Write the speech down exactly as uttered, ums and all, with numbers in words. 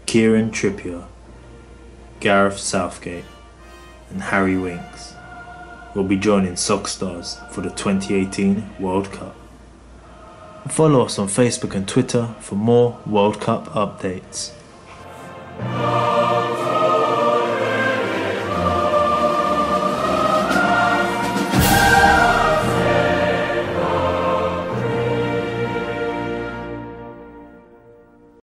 Kieran Trippier, Gareth Southgate and Harry Winks will be joining SoccerStarz for the twenty eighteen World Cup. Follow us on Facebook and Twitter for more World Cup updates.